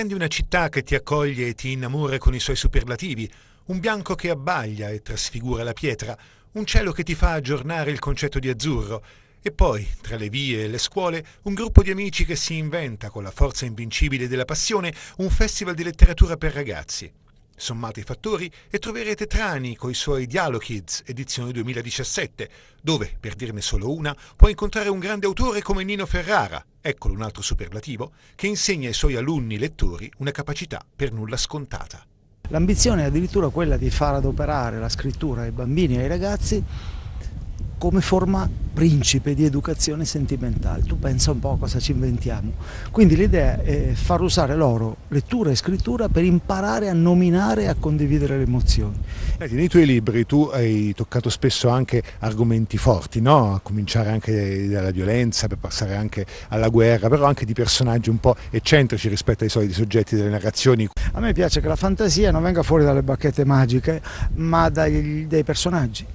Prendi una città che ti accoglie e ti innamora con i suoi superlativi, un bianco che abbaglia e trasfigura la pietra, un cielo che ti fa aggiornare il concetto di azzurro, e poi, tra le vie e le scuole, un gruppo di amici che si inventa, con la forza invincibile della passione, un festival di letteratura per ragazzi. Sommate i fattori e troverete Trani coi suoi Dialokids, edizione 2017, dove, per dirne solo una, puoi incontrare un grande autore come Nino Ferrara, eccolo un altro superlativo, che insegna ai suoi alunni lettori una capacità per nulla scontata. L'ambizione è addirittura quella di far adoperare la scrittura ai bambini e ai ragazzi come forma principe di educazione sentimentale. Tu pensa un po' a cosa ci inventiamo. Quindi l'idea è far usare loro lettura e scrittura per imparare a nominare e a condividere le emozioni. Nei tuoi libri tu hai toccato spesso anche argomenti forti, no? A cominciare anche dalla violenza, per passare anche alla guerra, però anche di personaggi un po' eccentrici rispetto ai soliti soggetti delle narrazioni. A me piace che la fantasia non venga fuori dalle bacchette magiche, ma dai personaggi.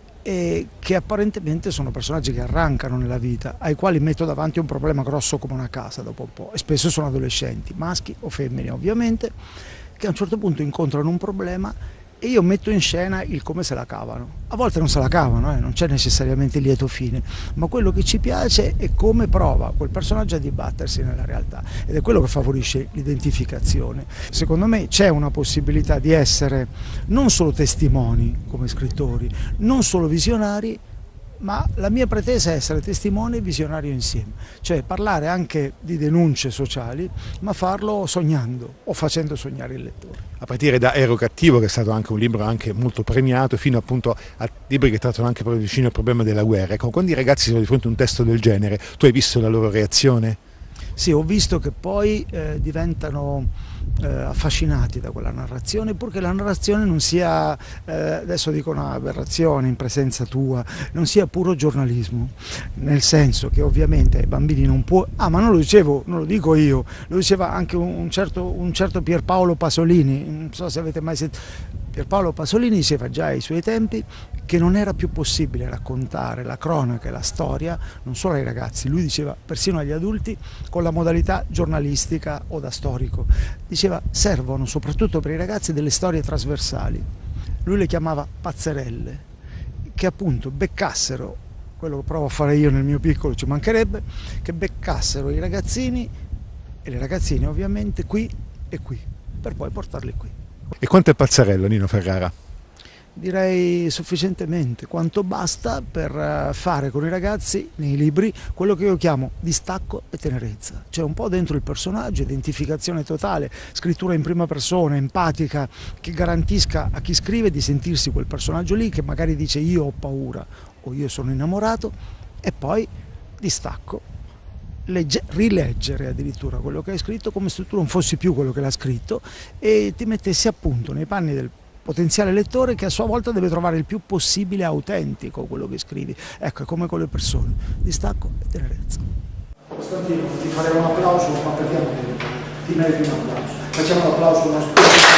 E che apparentemente sono personaggi che arrancano nella vita, ai quali metto davanti un problema grosso come una casa dopo un po', e spesso sono adolescenti, maschi o femmine ovviamente, che a un certo punto incontrano un problema e io metto in scena il come se la cavano. A volte non se la cavano, non c'è necessariamente il lieto fine, ma quello che ci piace è come prova quel personaggio a dibattersi nella realtà, ed è quello che favorisce l'identificazione. Secondo me c'è una possibilità di essere non solo testimoni come scrittori, non solo visionari, ma la mia pretesa è essere testimone e visionario insieme, cioè parlare anche di denunce sociali, ma farlo sognando o facendo sognare il lettore. A partire da Ero cattivo, che è stato anche un libro anche molto premiato, fino appunto a libri che trattano anche proprio vicino al problema della guerra. Ecco, quando i ragazzi sono di fronte a un testo del genere, tu hai visto la loro reazione? Sì, ho visto che poi diventano affascinati da quella narrazione, purché la narrazione non sia, adesso dico un'aberrazione in presenza tua, non sia puro giornalismo, nel senso che ovviamente ai bambini non può, ma non lo dicevo, non lo dico io, lo diceva anche un certo Pierpaolo Pasolini, non so se avete mai sentito. Pierpaolo Pasolini diceva già ai suoi tempi che non era più possibile raccontare la cronaca e la storia non solo ai ragazzi, lui diceva persino agli adulti, con la modalità giornalistica o da storico. Diceva servono soprattutto per i ragazzi delle storie trasversali, lui le chiamava pazzerelle, che appunto beccassero, quello che provo a fare io nel mio piccolo ci mancherebbe, che beccassero i ragazzini e le ragazzine ovviamente qui e qui, per poi portarli qui. E quanto è pazzerello Nino Ferrara? Direi sufficientemente, quanto basta per fare con i ragazzi nei libri quello che io chiamo distacco e tenerezza, cioè un po' dentro il personaggio, identificazione totale, scrittura in prima persona, empatica, che garantisca a chi scrive di sentirsi quel personaggio lì che magari dice io ho paura o io sono innamorato, e poi distacco, rileggere addirittura quello che hai scritto come se tu non fossi più quello che l'ha scritto e ti mettessi appunto nei panni del potenziale lettore, che a sua volta deve trovare il più possibile autentico quello che scrivi. Ecco, è come con le persone, distacco e tenerezza. Costantino, ti faremo un applauso, ma perché ti meriti un applauso. Facciamo un applauso